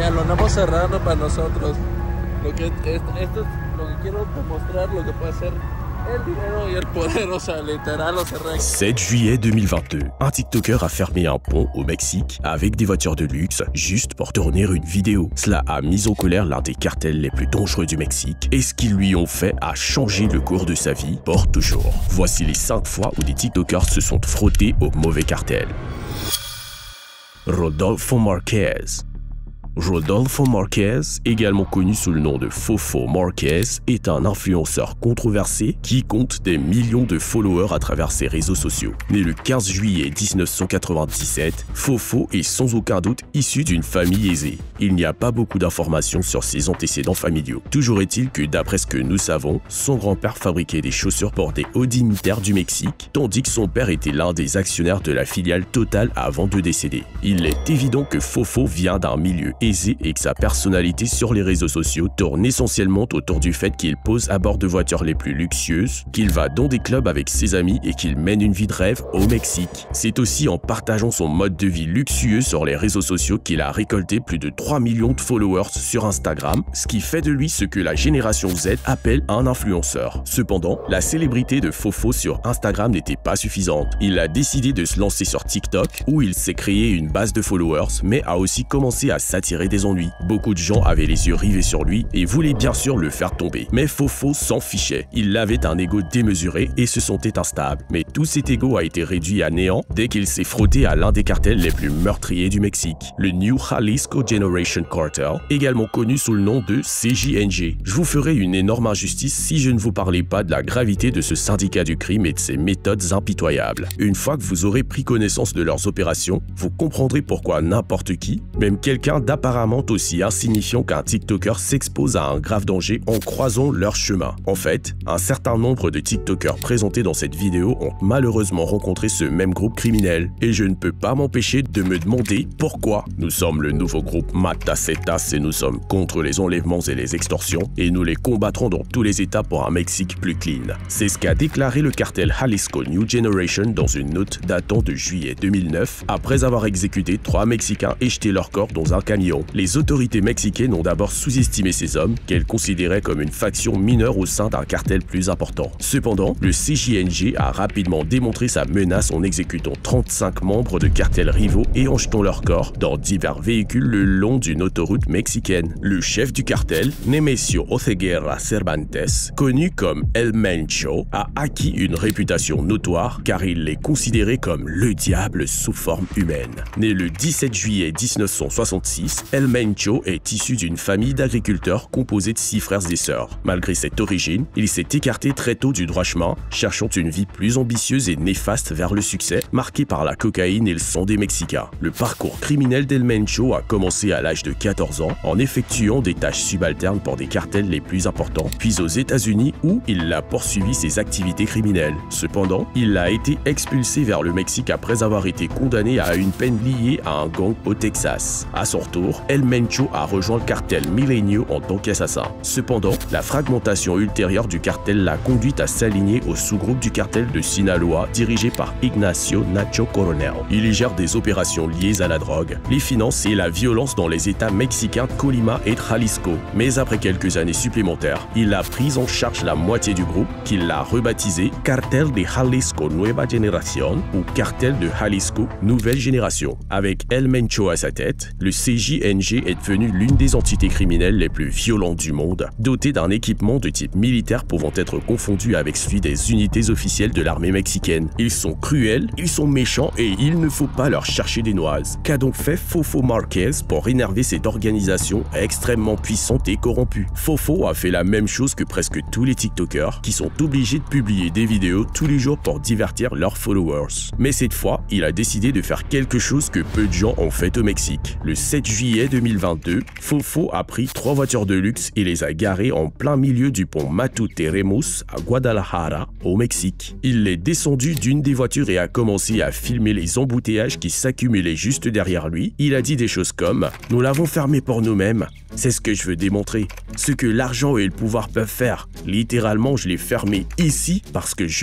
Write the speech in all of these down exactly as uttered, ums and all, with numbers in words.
mira, lo andamos cerrando para nosotros. Lo que, esto, esto es lo que quiero demostrar, lo que puede ser el dinero y el poder, o sea, literal, o sea, sept juillet deux mille vingt-deux, un TikToker a fermé un pont au Mexique avec des voitures de luxe juste pour tourner une vidéo. Cela a mis en colère l'un des cartels les plus dangereux du Mexique et ce qu'ils lui ont fait a changé le cours de sa vie pour toujours. Voici les cinq fois où des TikTokers se sont frottés au mauvais cartel. Rodolfo Marquez. Rodolfo Marquez, également connu sous le nom de Fofo Marquez, est un influenceur controversé qui compte des millions de followers à travers ses réseaux sociaux. Né le quinze juillet mille neuf cent quatre-vingt-dix-sept, Fofo est sans aucun doute issu d'une famille aisée. Il n'y a pas beaucoup d'informations sur ses antécédents familiaux. Toujours est-il que d'après ce que nous savons, son grand-père fabriquait des chaussures pour des hauts dignitaires du Mexique, tandis que son père était l'un des actionnaires de la filiale Total avant de décéder. Il est évident que Fofo vient d'un milieu aisé et que sa personnalité sur les réseaux sociaux tourne essentiellement autour du fait qu'il pose à bord de voitures les plus luxueuses, qu'il va dans des clubs avec ses amis et qu'il mène une vie de rêve au Mexique. C'est aussi en partageant son mode de vie luxueux sur les réseaux sociaux qu'il a récolté plus de trois millions de followers sur Instagram, ce qui fait de lui ce que la génération Z appelle un influenceur. Cependant, la célébrité de Fofo sur Instagram n'était pas suffisante. Il a décidé de se lancer sur TikTok où il s'est créé une base de followers mais a aussi commencé à s'attirer des ennuis. Beaucoup de gens avaient les yeux rivés sur lui et voulaient bien sûr le faire tomber. Mais Fofo s'en fichait. Il avait un ego démesuré et se sentait instable. Mais tout cet ego a été réduit à néant dès qu'il s'est frotté à l'un des cartels les plus meurtriers du Mexique, le New Jalisco Generation Cartel, également connu sous le nom de C J N G. Je vous ferai une énorme injustice si je ne vous parlais pas de la gravité de ce syndicat du crime et de ses méthodes impitoyables. Une fois que vous aurez pris connaissance de leurs opérations, vous comprendrez pourquoi n'importe qui, même quelqu'un d'apparemment aussi insignifiant qu'un TikToker s'expose à un grave danger en croisant leur chemin. En fait, un certain nombre de TikTokers présentés dans cette vidéo ont malheureusement rencontré ce même groupe criminel. Et je ne peux pas m'empêcher de me demander pourquoi. Nous sommes le nouveau groupe Matacetas et nous sommes contre les enlèvements et les extorsions et nous les combattrons dans tous les états pour un Mexique plus clean. C'est ce qu'a déclaré le cartel Jalisco New Generation dans une note datant de juillet deux mille neuf après avoir exécuté trois Mexicains et jeté leur corps dans un camion. Les autorités mexicaines ont d'abord sous-estimé ces hommes, qu'elles considéraient comme une faction mineure au sein d'un cartel plus important. Cependant, le C J N G a rapidement démontré sa menace en exécutant trente-cinq membres de cartels rivaux et en jetant leur corps dans divers véhicules le long d'une autoroute mexicaine. Le chef du cartel, Nemesio Oceguera Cervantes, connu comme El Mencho, a acquis une réputation notoire car il est considéré comme le diable sous forme humaine. Né le dix-sept juillet mille neuf cent soixante-six, El Mencho est issu d'une famille d'agriculteurs composée de six frères et sœurs. Malgré cette origine, il s'est écarté très tôt du droit chemin, cherchant une vie plus ambitieuse et néfaste vers le succès, marquée par la cocaïne et le sang des Mexicains. Le parcours criminel d'El Mencho a commencé à l'âge de quatorze ans en effectuant des tâches subalternes pour des cartels les plus importants, puis aux États-Unis où il a poursuivi ses activités criminelles. Cependant, il a été expulsé vers le Mexique après avoir été condamné à une peine liée à un gang au Texas. À son retour, El Mencho a rejoint le cartel Milenio en tant qu'assassin. Cependant, la fragmentation ultérieure du cartel l'a conduit à s'aligner au sous-groupe du cartel de Sinaloa dirigé par Ignacio Nacho Coronel. Il y gère des opérations liées à la drogue, les finances et la violence dans les états mexicains de Colima et de Jalisco. Mais après quelques années supplémentaires, il a pris en charge la moitié du groupe qu'il a rebaptisé Cartel de Jalisco Nueva Generación ou Cartel de Jalisco Nouvelle Génération. Avec El Mencho à sa tête, le C J N G est devenu l'une des entités criminelles les plus violentes du monde, dotée d'un équipement de type militaire pouvant être confondu avec celui des unités officielles de l'armée mexicaine. Ils sont cruels, ils sont méchants et il ne faut pas leur chercher des noises. Qu'a donc fait Fofo Marquez pour énerver cette organisation extrêmement puissante et corrompue? Fofo a fait la même chose que presque tous les TikTokers qui sont obligés de publier des vidéos tous les jours pour divertir leurs followers. Mais cette fois, il a décidé de faire quelque chose que peu de gens ont fait au Mexique. Le sept juillet deux mille vingt-deux, Fofo a pris trois voitures de luxe et les a garées en plein milieu du pont Matute-Remus à Guadalajara, au Mexique. Il est descendu d'une des voitures et a commencé à filmer les embouteillages qui s'accumulaient juste derrière lui. Il a dit des choses comme « Nous l'avons fermé pour nous-mêmes. C'est ce que je veux démontrer. Ce que l'argent et le pouvoir peuvent faire. Littéralement, je l'ai fermé ici parce que je le voulais. »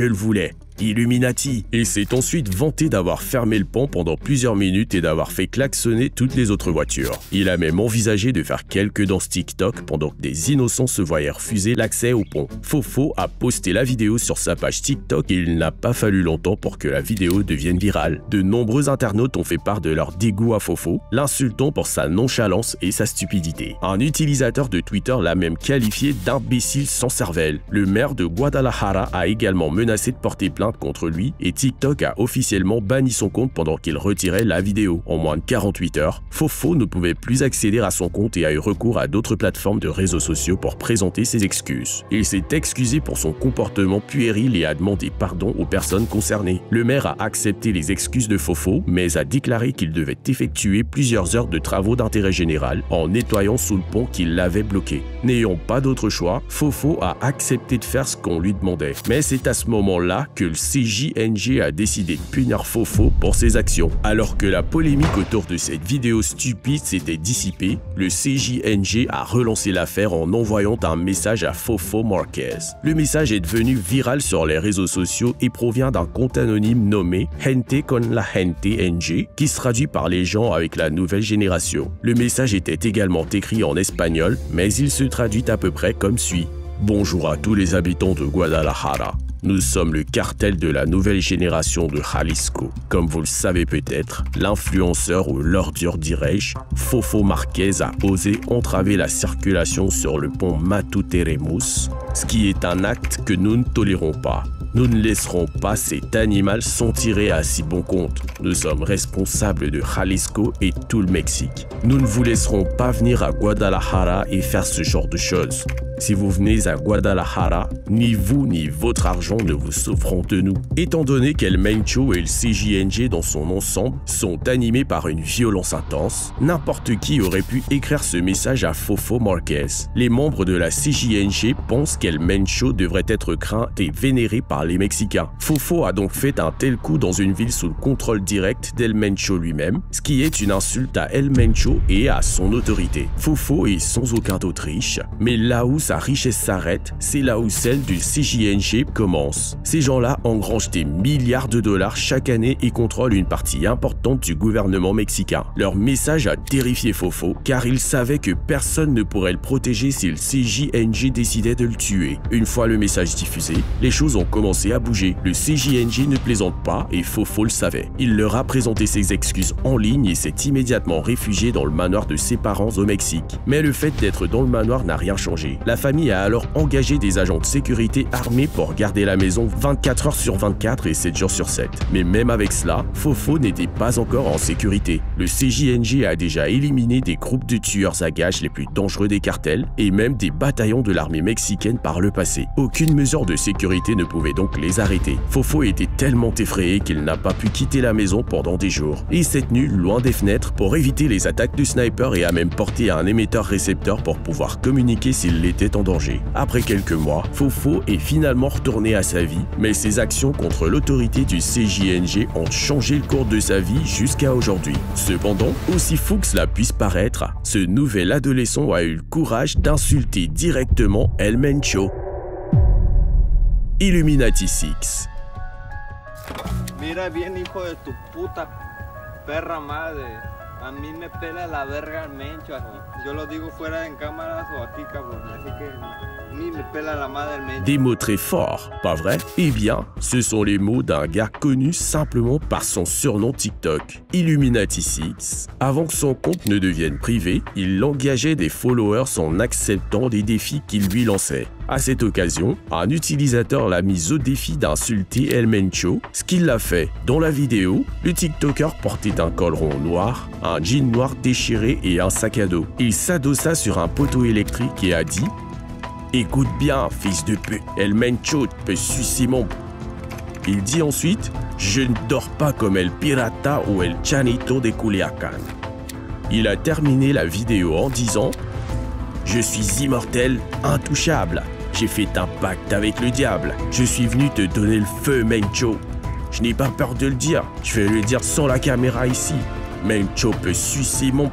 Illuminati, et s'est ensuite vanté d'avoir fermé le pont pendant plusieurs minutes et d'avoir fait klaxonner toutes les autres voitures. Il a même envisagé de faire quelques danses TikTok pendant que des innocents se voyaient refuser l'accès au pont. Fofo a posté la vidéo sur sa page TikTok et il n'a pas fallu longtemps pour que la vidéo devienne virale. De nombreux internautes ont fait part de leur dégoût à Fofo, l'insultant pour sa nonchalance et sa stupidité. Un utilisateur de Twitter l'a même qualifié d'imbécile sans cervelle. Le maire de Guadalajara a également menacé de porter plainte contre lui et TikTok a officiellement banni son compte pendant qu'il retirait la vidéo. En moins de quarante-huit heures, Fofo ne pouvait plus accéder à son compte et a eu recours à d'autres plateformes de réseaux sociaux pour présenter ses excuses. Il s'est excusé pour son comportement puéril et a demandé pardon aux personnes concernées. Le maire a accepté les excuses de Fofo, mais a déclaré qu'il devait effectuer plusieurs heures de travaux d'intérêt général en nettoyant sous le pont qui l'avait bloqué. N'ayant pas d'autre choix, Fofo a accepté de faire ce qu'on lui demandait. Mais c'est à ce moment-là que le C J N G a décidé de punir Fofo pour ses actions. Alors que la polémique autour de cette vidéo stupide s'était dissipée, le C J N G a relancé l'affaire en envoyant un message à Fofo Marquez. Le message est devenu viral sur les réseaux sociaux et provient d'un compte anonyme nommé Gente con la Gente N G qui se traduit par les gens avec la nouvelle génération. Le message était également écrit en espagnol, mais il se traduit à peu près comme suit. Bonjour à tous les habitants de Guadalajara. Nous sommes le cartel de la nouvelle génération de Jalisco. Comme vous le savez peut-être, l'influenceur ou l'ordure dirais-je, Fofo Marquez a osé entraver la circulation sur le pont Matuteremus, ce qui est un acte que nous ne tolérons pas. Nous ne laisserons pas cet animal s'en tirer à si bon compte. Nous sommes responsables de Jalisco et tout le Mexique. Nous ne vous laisserons pas venir à Guadalajara et faire ce genre de choses. Si vous venez à Guadalajara, ni vous ni votre argent ne vous sauveront de nous. Étant donné qu'El Mencho et le C J N G dans son ensemble sont animés par une violence intense, n'importe qui aurait pu écrire ce message à Fofo Marquez. Les membres de la C J N G pensent qu'El Mencho devrait être craint et vénéré par les Mexicains. Fofo a donc fait un tel coup dans une ville sous le contrôle direct d'El Mencho lui-même, ce qui est une insulte à El Mencho et à son autorité. Fofo est sans aucun doute riche, mais là où sa richesse s'arrête, c'est là où celle du C J N G commence. Ces gens-là engrangent des milliards de dollars chaque année et contrôlent une partie importante du gouvernement mexicain. Leur message a terrifié Fofo, car il savait que personne ne pourrait le protéger si le C J N G décidait de le tuer. Une fois le message diffusé, les choses ont commencé à bouger. Le C J N G ne plaisante pas et Fofo le savait. Il leur a présenté ses excuses en ligne et s'est immédiatement réfugié dans le manoir de ses parents au Mexique. Mais le fait d'être dans le manoir n'a rien changé. La famille a alors engagé des agents de sécurité armés pour garder la maison vingt-quatre heures sur vingt-quatre et sept jours sur sept. Mais même avec cela, Fofo n'était pas encore en sécurité. Le C J N G a déjà éliminé des groupes de tueurs à gages les plus dangereux des cartels et même des bataillons de l'armée mexicaine par le passé. Aucune mesure de sécurité ne pouvait donc les arrêter. Fofo était tellement effrayé qu'il n'a pas pu quitter la maison pendant des jours. Il s'est tenu loin des fenêtres pour éviter les attaques de snipers et a même porté un émetteur-récepteur pour pouvoir communiquer s'il était en danger. Après quelques mois, Fofo est finalement retourné à sa vie, mais ses actions contre l'autorité du C J N G ont changé le cours de sa vie jusqu'à aujourd'hui. Cependant, aussi fou que cela puisse paraître, ce nouvel adolescent a eu le courage d'insulter directement El Mencho. Illuminati six. Mira bien, hijo de tu puta perra madre. A mí me pela la verga el Mencho aquí. Yo lo digo fuera en cámaras o aquí, cabrón. Así que ni me pela la madre el Mencho. Des mots très forts, pas vrai? Eh bien, ce sont les mots d'un gars connu simplement par son surnom TikTok, Illuminati six. Avant que son compte ne devienne privé, il engageait des followers en acceptant des défis qu'il lui lançait. À cette occasion, un utilisateur l'a mis au défi d'insulter El Mencho, ce qu'il a fait. Dans la vidéo, le TikToker portait un col rond noir, un jean noir déchiré et un sac à dos. Il s'adossa sur un poteau électrique et a dit « Écoute bien, fils de pute, El Mencho peut sucer mon... » Il dit ensuite « Je ne dors pas comme El Pirata ou El Chanito de Culiacán. » Il a terminé la vidéo en disant « Je suis immortel, intouchable. J'ai fait un pacte avec le diable. Je suis venu te donner le feu, Mencho. Je n'ai pas peur de le dire. Je vais le dire sans la caméra ici. Mencho peut sucer mon pop. »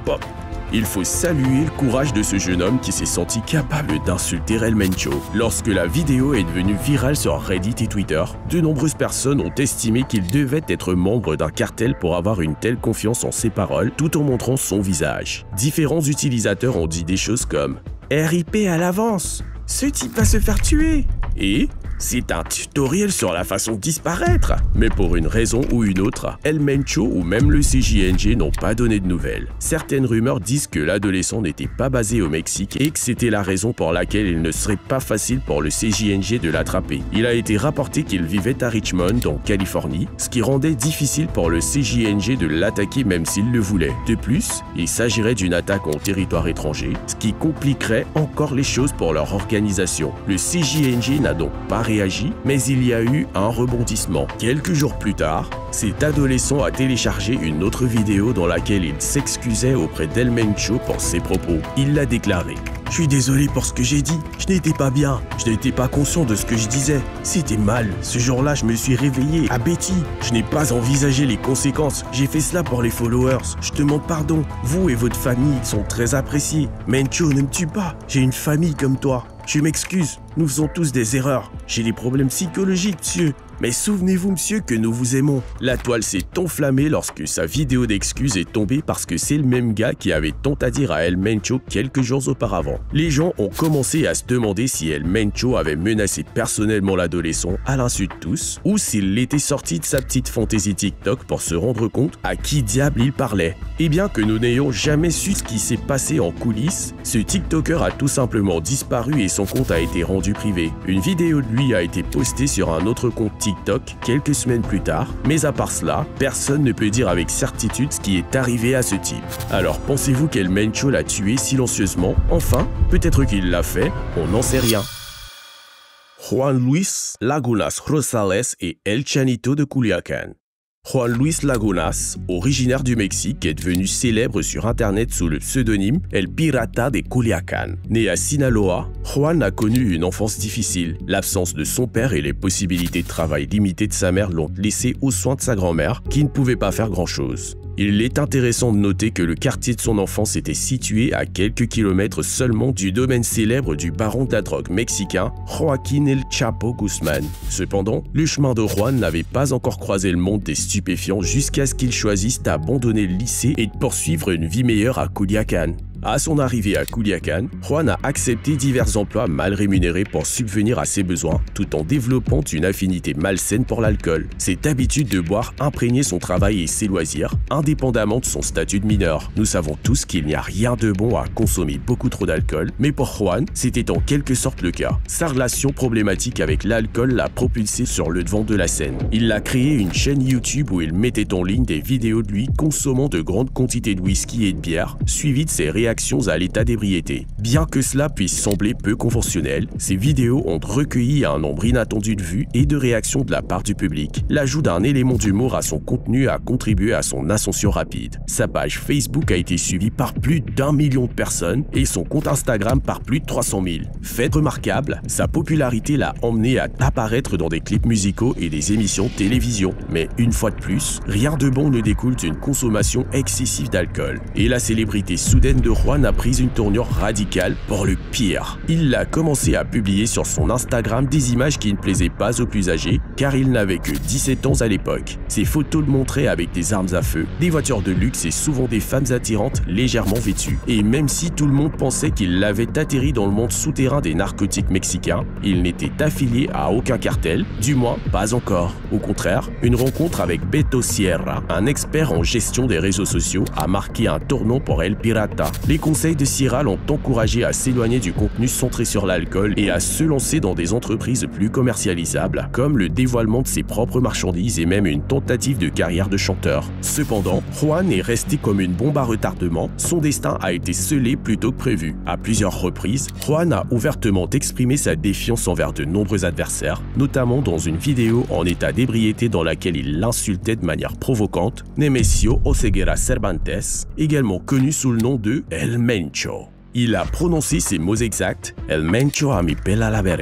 Il faut saluer le courage de ce jeune homme qui s'est senti capable d'insulter El Mencho. Lorsque la vidéo est devenue virale sur Reddit et Twitter, de nombreuses personnes ont estimé qu'il devait être membre d'un cartel pour avoir une telle confiance en ses paroles tout en montrant son visage. Différents utilisateurs ont dit des choses comme « R I P à l'avance, ce type va se faire tuer » et « c'est un tutoriel sur la façon de disparaître ». Mais pour une raison ou une autre, El Mencho ou même le C J N G n'ont pas donné de nouvelles. Certaines rumeurs disent que l'adolescent n'était pas basé au Mexique et que c'était la raison pour laquelle il ne serait pas facile pour le C J N G de l'attraper. Il a été rapporté qu'il vivait à Richmond, en Californie, ce qui rendait difficile pour le C J N G de l'attaquer même s'il le voulait. De plus, il s'agirait d'une attaque en territoire étranger, ce qui compliquerait encore les choses pour leur organisation. Le C J N G n'a donc pas réagi, mais il y a eu un rebondissement. Quelques jours plus tard, cet adolescent a téléchargé une autre vidéo dans laquelle il s'excusait auprès d'El Mencho pour ses propos. Il l'a déclaré. « Je suis désolé pour ce que j'ai dit, je n'étais pas bien, je n'étais pas conscient de ce que je disais. C'était mal, ce jour-là je me suis réveillé à Betty, je n'ai pas envisagé les conséquences, j'ai fait cela pour les followers, je te demande pardon, vous et votre famille sont très appréciés. Mencho, ne me tue pas, j'ai une famille comme toi. Je m'excuse, nous faisons tous des erreurs. J'ai des problèmes psychologiques, monsieur. Mais souvenez-vous, monsieur, que nous vous aimons. » La toile s'est enflammée lorsque sa vidéo d'excuses est tombée parce que c'est le même gars qui avait tant à dire à El Mencho quelques jours auparavant. Les gens ont commencé à se demander si El Mencho avait menacé personnellement l'adolescent à l'insu de tous ou s'il était sorti de sa petite fantaisie TikTok pour se rendre compte à qui diable il parlait. Et bien que nous n'ayons jamais su ce qui s'est passé en coulisses, ce TikToker a tout simplement disparu et son compte a été rendu privé. Une vidéo de lui a été postée sur un autre compte TikTok quelques semaines plus tard, mais à part cela, personne ne peut dire avec certitude ce qui est arrivé à ce type. Alors pensez-vous qu'El Mencho l'a tué silencieusement? Enfin, peut-être qu'il l'a fait, on n'en sait rien. Juan Luis Lagunas Rosales et El Chanito de Culiacán. Juan Luis Lagunas, originaire du Mexique, est devenu célèbre sur Internet sous le pseudonyme El Pirata de Culiacán. Né à Sinaloa, Juan a connu une enfance difficile. L'absence de son père et les possibilités de travail limitées de sa mère l'ont laissé aux soins de sa grand-mère, qui ne pouvait pas faire grand-chose. Il est intéressant de noter que le quartier de son enfance était situé à quelques kilomètres seulement du domaine célèbre du baron de la drogue mexicain Joaquín El Chapo Guzmán. Cependant, le chemin de Juan n'avait pas encore croisé le monde des stupéfiants jusqu'à ce qu'il choisisse d'abandonner le lycée et de poursuivre une vie meilleure à Culiacán. À son arrivée à Culiacán, Juan a accepté divers emplois mal rémunérés pour subvenir à ses besoins, tout en développant une affinité malsaine pour l'alcool. Cette habitude de boire imprégnait son travail et ses loisirs, indépendamment de son statut de mineur. Nous savons tous qu'il n'y a rien de bon à consommer beaucoup trop d'alcool, mais pour Juan, c'était en quelque sorte le cas. Sa relation problématique avec l'alcool l'a propulsé sur le devant de la scène. Il a créé une chaîne YouTube où il mettait en ligne des vidéos de lui consommant de grandes quantités de whisky et de bière, suivies de ses réactions à l'état d'ébriété. Bien que cela puisse sembler peu conventionnel, ces vidéos ont recueilli un nombre inattendu de vues et de réactions de la part du public. L'ajout d'un élément d'humour à son contenu a contribué à son ascension rapide. Sa page Facebook a été suivie par plus d'un million de personnes et son compte Instagram par plus de trois cent mille. Fait remarquable, sa popularité l'a emmené à apparaître dans des clips musicaux et des émissions de télévision. Mais une fois de plus, rien de bon ne découle d'une consommation excessive d'alcool. Et la célébrité soudaine de Juan a pris une tournure radicale pour le pire. Il a commencé à publier sur son Instagram des images qui ne plaisaient pas aux plus âgés, car il n'avait que dix-sept ans à l'époque. Ses photos le montraient avec des armes à feu, des voitures de luxe et souvent des femmes attirantes légèrement vêtues. Et même si tout le monde pensait qu'il l'avait atterri dans le monde souterrain des narcotiques mexicains, il n'était affilié à aucun cartel, du moins pas encore. Au contraire, une rencontre avec Beto Sierra, un expert en gestion des réseaux sociaux, a marqué un tournant pour El Pirata. Les conseils de Sierra l'ont encouragé à s'éloigner du contenu centré sur l'alcool et à se lancer dans des entreprises plus commercialisables, comme le dévoilement de ses propres marchandises et même une tentative de carrière de chanteur. Cependant, Juan est resté comme une bombe à retardement, son destin a été scellé plus tôt que prévu. À plusieurs reprises, Juan a ouvertement exprimé sa défiance envers de nombreux adversaires, notamment dans une vidéo en état d'ébriété dans laquelle il l'insultait de manière provocante Nemesio Oseguera Cervantes, également connu sous le nom de El Mencho. Il a prononcé ces mots exacts: El Mencho a mi pela la verga.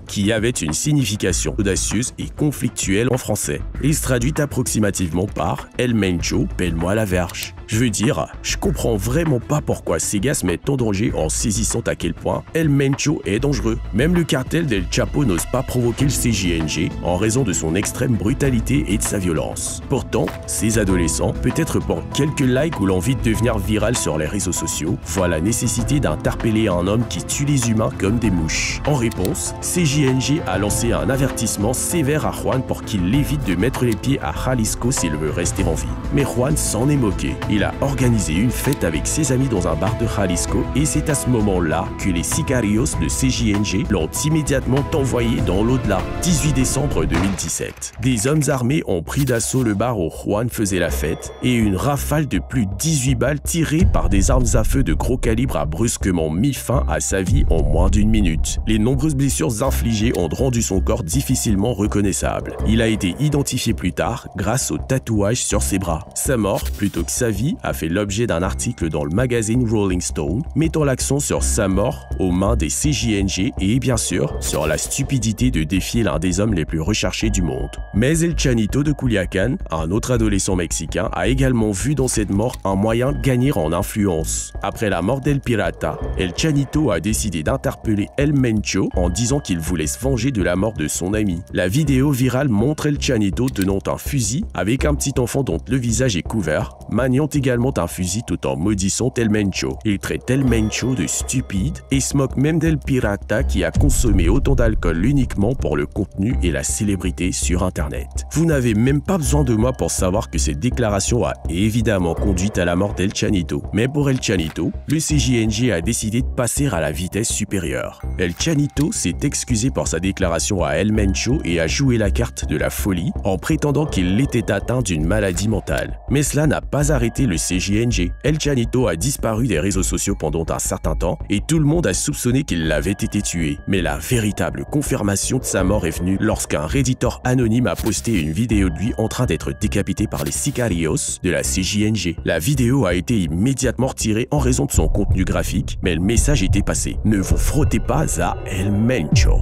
qui avait une signification audacieuse et conflictuelle en français, et se traduit approximativement par El Mencho, pèle-moi la verge. Je veux dire, je comprends vraiment pas pourquoi Sega se met en danger en saisissant à quel point El Mencho est dangereux. Même le cartel d'El Chapo n'ose pas provoquer le C J N G en raison de son extrême brutalité et de sa violence. Pourtant, ces adolescents, peut-être pour quelques likes ou l'envie de devenir viral sur les réseaux sociaux, voient la nécessité d'interpeller un homme qui tue les humains comme des mouches. En réponse, C J N G a lancé un avertissement sévère à Juan pour qu'il évite de mettre les pieds à Jalisco s'il veut rester en vie. Mais Juan s'en est moqué. Il a organisé une fête avec ses amis dans un bar de Jalisco et c'est à ce moment-là que les sicarios de C J N G l'ont immédiatement envoyé dans l'au-delà. dix-huit décembre deux mille dix-sept. Des hommes armés ont pris d'assaut le bar où Juan faisait la fête et une rafale de plus de dix-huit balles tirées par des armes à feu de gros calibre a brusquement mis fin à sa vie en moins d'une minute. Les nombreuses blessures infligées ont rendu son corps difficilement reconnaissable. Il a été identifié plus tard grâce aux tatouages sur ses bras. Sa mort, plutôt que sa vie, a fait l'objet d'un article dans le magazine Rolling Stone, mettant l'accent sur sa mort aux mains des C J N G et bien sûr sur la stupidité de défier l'un des hommes les plus recherchés du monde. Mais El Chanito de Culiacán, un autre adolescent mexicain, a également vu dans cette mort un moyen de gagner en influence. Après la mort d'El Pirata, El Chanito a décidé d'interpeller El Mencho en disant qu'il voulait se venger de la mort de son ami. La vidéo virale montre El Chanito tenant un fusil avec un petit enfant dont le visage est couvert, maniant également un fusil tout en maudissant El Mencho. Il traite El Mencho de stupide et se moque même d'El Pirata qui a consommé autant d'alcool uniquement pour le contenu et la célébrité sur internet. Vous n'avez même pas besoin de moi pour savoir que cette déclaration a évidemment conduit à la mort d'El Chanito. Mais pour El Chanito, le C J N G a décidé de passer à la vitesse supérieure. El Chanito s'est excusé pour sa déclaration à El Mencho et a joué la carte de la folie en prétendant qu'il était atteint d'une maladie mentale. Mais cela n'a pas arrêté le C J N G. El Chanito a disparu des réseaux sociaux pendant un certain temps et tout le monde a soupçonné qu'il l'avait été tué. Mais la véritable confirmation de sa mort est venue lorsqu'un redditor anonyme a posté une vidéo de lui en train d'être décapité par les sicarios de la C J N G. La vidéo a été immédiatement retirée en raison de son contenu graphique, mais le message était passé. Ne vous frottez pas à El Mencho.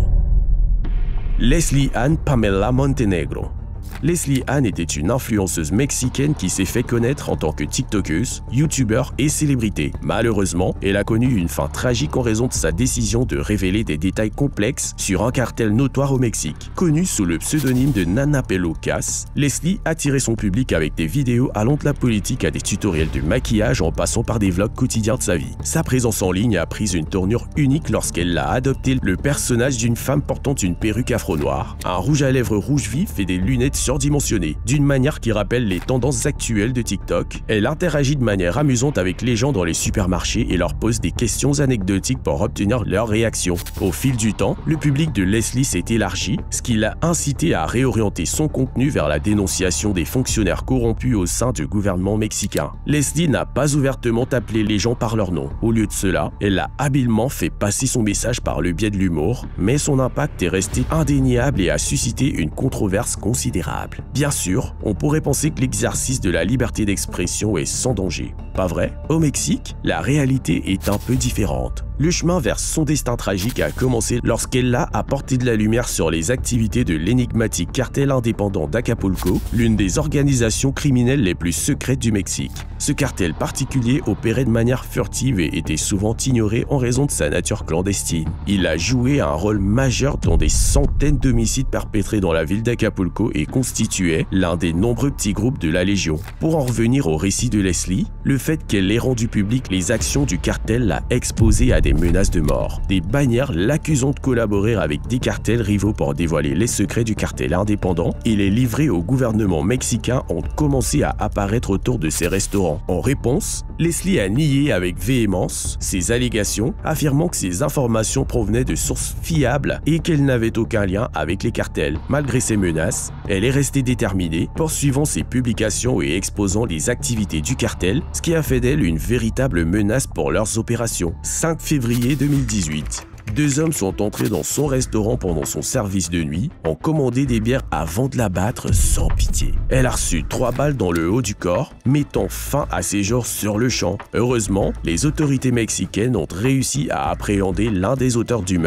Leslie Ann Pamela Montenegro. Leslie Ann était une influenceuse mexicaine qui s'est fait connaître en tant que tiktokeuse, youtubeur et célébrité. Malheureusement, elle a connu une fin tragique en raison de sa décision de révéler des détails complexes sur un cartel notoire au Mexique. Connue sous le pseudonyme de Nana Pelucas, Leslie attirait son public avec des vidéos allant de la politique à des tutoriels de maquillage en passant par des vlogs quotidiens de sa vie. Sa présence en ligne a pris une tournure unique lorsqu'elle a adopté le personnage d'une femme portant une perruque afro-noire, un rouge à lèvres rouge vif et des lunettes surdimensionnée. D'une manière qui rappelle les tendances actuelles de TikTok, elle interagit de manière amusante avec les gens dans les supermarchés et leur pose des questions anecdotiques pour obtenir leur réaction. Au fil du temps, le public de Leslie s'est élargi, ce qui l'a incité à réorienter son contenu vers la dénonciation des fonctionnaires corrompus au sein du gouvernement mexicain. Leslie n'a pas ouvertement appelé les gens par leur nom. Au lieu de cela, elle a habilement fait passer son message par le biais de l'humour, mais son impact est resté indéniable et a suscité une controverse considérable. Bien sûr, on pourrait penser que l'exercice de la liberté d'expression est sans danger. Pas vrai? Au Mexique, la réalité est un peu différente. Le chemin vers son destin tragique a commencé lorsqu'elle a apporté de la lumière sur les activités de l'énigmatique cartel indépendant d'Acapulco, l'une des organisations criminelles les plus secrètes du Mexique. Ce cartel particulier opérait de manière furtive et était souvent ignoré en raison de sa nature clandestine. Il a joué un rôle majeur dans des centaines d'homicides perpétrés dans la ville d'Acapulco et constituait l'un des nombreux petits groupes de la Légion. Pour en revenir au récit de Leslie, le fait qu'elle ait rendu public les actions du cartel l'a exposé à des menaces de mort. Des bannières l'accusant de collaborer avec des cartels rivaux pour dévoiler les secrets du cartel indépendant et les livrer au gouvernement mexicain ont commencé à apparaître autour de ses restaurants. En réponse, Leslie a nié avec véhémence ces allégations, affirmant que ces informations provenaient de sources fiables et qu'elles n'avaient aucun lien avec les cartels. Malgré ces menaces, elle est restée déterminée, poursuivant ses publications et exposant les activités du cartel, ce qui a fait d'elle une véritable menace pour leurs opérations. cinq février deux mille dix-huit. Deux hommes sont entrés dans son restaurant pendant son service de nuit, ont commandé des bières avant de l'abattre sans pitié. Elle a reçu trois balles dans le haut du corps, mettant fin à ses jours sur le champ. Heureusement, les autorités mexicaines ont réussi à appréhender l'un des auteurs du meurtre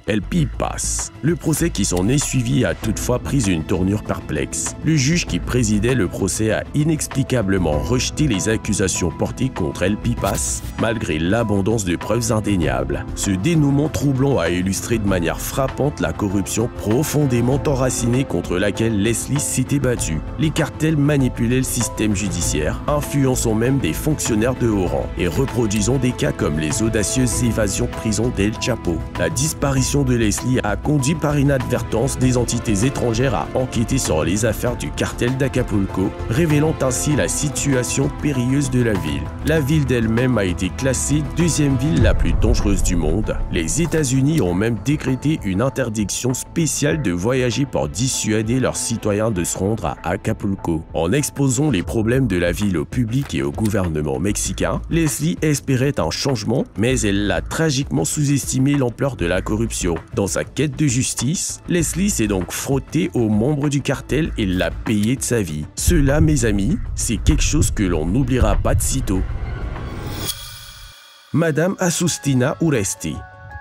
El Pipas. Le procès qui s'en est suivi a toutefois pris une tournure perplexe. Le juge qui présidait le procès a inexplicablement rejeté les accusations portées contre El Pipas, malgré l'abondance de preuves indéniables. Ce dénouement troublant a illustré de manière frappante la corruption profondément enracinée contre laquelle Leslie s'était battue. Les cartels manipulaient le système judiciaire, influençant même des fonctionnaires de haut rang et reproduisant des cas comme les audacieuses évasions de prison d'El Chapo. La disparition de Leslie a conduit par inadvertance des entités étrangères à enquêter sur les affaires du cartel d'Acapulco, révélant ainsi la situation périlleuse de la ville. La ville d'elle-même a été classée deuxième ville la plus dangereuse du monde. Les États-Unis ont même décrété une interdiction spéciale de voyager pour dissuader leurs citoyens de se rendre à Acapulco. En exposant les problèmes de la ville au public et au gouvernement mexicain, Leslie espérait un changement, mais elle a tragiquement sous-estimé l'ampleur de la corruption. Dans sa quête de justice, Leslie s'est donc frottée aux membres du cartel et l'a payé de sa vie. Cela, mes amis, c'est quelque chose que l'on n'oubliera pas de sitôt. Madame Asustina Uresti.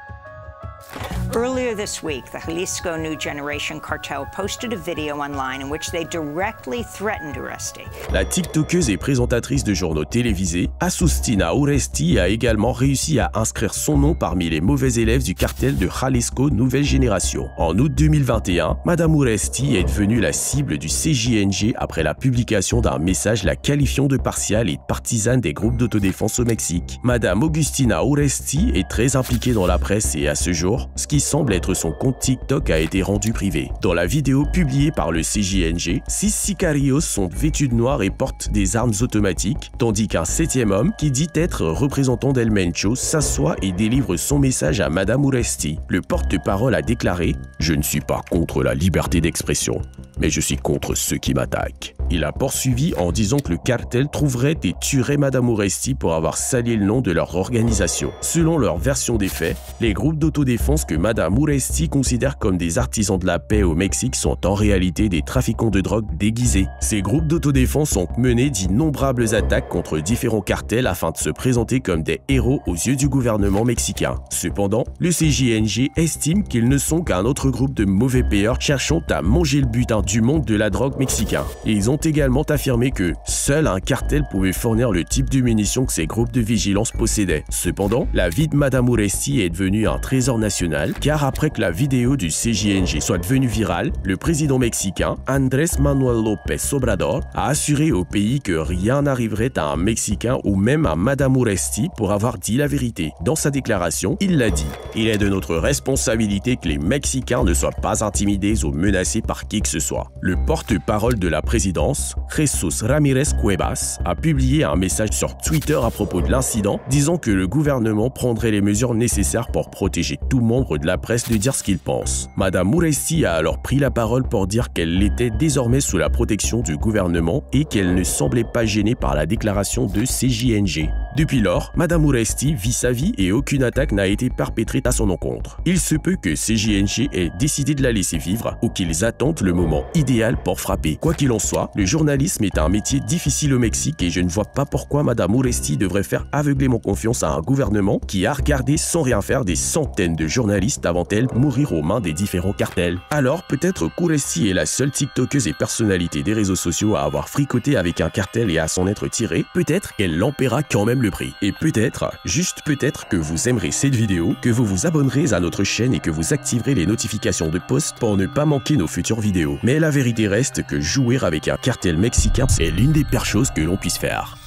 Earlier this week, the Jalisco New Generation Cartel posted a video online in which they directly threatened Uresti. La tiktokeuse et présentatrice de journaux télévisés, Asustina Uresti a également réussi à inscrire son nom parmi les mauvais élèves du cartel de Jalisco Nouvelle Génération. En août deux mille vingt et un, Madame Uresti est devenue la cible du C J N G après la publication d'un message la qualifiant de partiale et de partisane des groupes d'autodéfense au Mexique. Madame Augustina Uresti est très impliquée dans la presse et à ce jour, ce qui semble être son compte TikTok a été rendu privé. Dans la vidéo publiée par le C J N G, six sicarios sont vêtus de noir et portent des armes automatiques, tandis qu'un septième homme, qui dit être représentant d'El Mencho, s'assoit et délivre son message à Madame Uresti. Le porte-parole a déclaré « Je ne suis pas contre la liberté d'expression, mais je suis contre ceux qui m'attaquent ». Il a poursuivi en disant que le cartel trouverait et tuerait Madame Uresti pour avoir sali le nom de leur organisation. Selon leur version des faits, les groupes d'autodéfense que Madame Uresti considère comme des artisans de la paix au Mexique sont en réalité des trafiquants de drogue déguisés. Ces groupes d'autodéfense ont mené d'innombrables attaques contre différents cartels afin de se présenter comme des héros aux yeux du gouvernement mexicain. Cependant, le C J N G estime qu'ils ne sont qu'un autre groupe de mauvais payeurs cherchant à manger le butin du monde de la drogue mexicain. Et ils ont également affirmé que seul un cartel pouvait fournir le type de munitions que ces groupes de vigilance possédaient. Cependant, la vie de Madame Uresti est devenue un trésor national car après que la vidéo du C J N G soit devenue virale, le président mexicain Andrés Manuel López Obrador a assuré au pays que rien n'arriverait à un Mexicain ou même à Madame Uresti pour avoir dit la vérité. Dans sa déclaration, il l'a dit « Il est de notre responsabilité que les Mexicains ne soient pas intimidés ou menacés par qui que ce soit ». Le porte-parole de la présidence, Jesus Ramirez Cuevas, a publié un message sur Twitter à propos de l'incident, disant que le gouvernement prendrait les mesures nécessaires pour protéger tout membre de la presse de dire ce qu'il pense. Madame Uresti a alors pris la parole pour dire qu'elle était désormais sous la protection du gouvernement et qu'elle ne semblait pas gênée par la déclaration de C J N G. Depuis lors, Madame Uresti vit sa vie et aucune attaque n'a été perpétrée à son encontre. Il se peut que C J N G ait décidé de la laisser vivre ou qu'ils attendent le moment idéal pour frapper. Quoi qu'il en soit, le journalisme est un métier difficile au Mexique et je ne vois pas pourquoi Madame Uresti devrait faire aveuglément confiance à un gouvernement qui a regardé sans rien faire des centaines de journalistes avant elle mourir aux mains des différents cartels. Alors peut-être qu'Uresti est la seule tiktokeuse et personnalité des réseaux sociaux à avoir fricoté avec un cartel et à s'en être tirée. Peut-être qu'elle en paiera quand même le prix. Et peut-être, juste peut-être que vous aimerez cette vidéo, que vous vous abonnerez à notre chaîne et que vous activerez les notifications de post pour ne pas manquer nos futures vidéos. Mais la vérité reste que jouer avec un cartel mexicain, c'est l'une des pires choses que l'on puisse faire.